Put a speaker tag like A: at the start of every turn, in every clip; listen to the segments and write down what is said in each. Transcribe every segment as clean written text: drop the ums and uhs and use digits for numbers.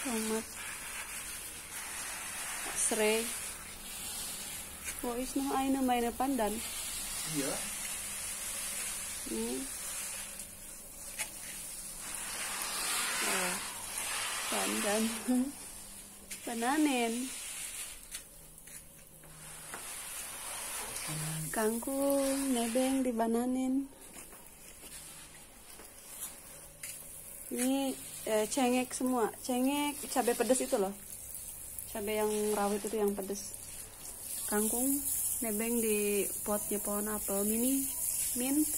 A: tomat, serai. Oh, is nog eine meine pandan.
B: Iya.
A: Oh, pandan. Bananen. Kangkung, nebeng di bananen. Ini cengek semua, cengek, cabai pedas itu loh, cabai yang rawit itu yang pedas. Kangkung, nebeng di potnya pohon apel mini, mint.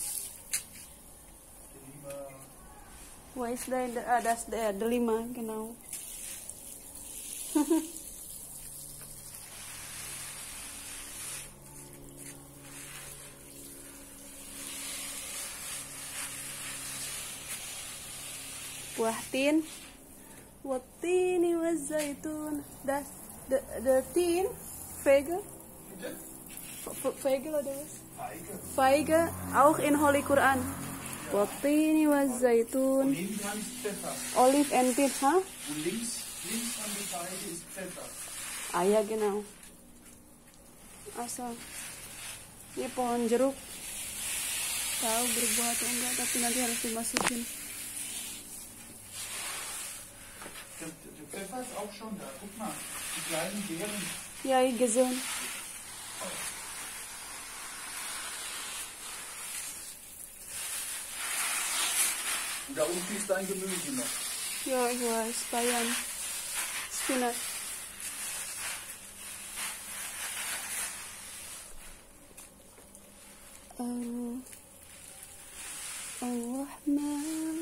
A: Wah, is das delima, genau. Buah tin, watini wazaitun, das the tin, Feige, Feige oder was? Feige, auch in Holy Quran. Watini wazaitun.
B: Und neben dran ist Pfeffer.
A: Olive and Pit, ha?
B: Und links an der Seite ist Pfeffer.
A: Ah ya, genau. Asal. Ini pohon jeruk. Tahu berbuah atau enggak, tapi nanti harus dimasukin.
B: Der Pfeffer ist auch schon da. Guck mal, die kleinen Beeren.
A: Ja, ich gesehen.
B: Und da unten ist dein Gemüse noch.
A: Ja, ich weiß. Bayern. Spinat. Ar-Rahman.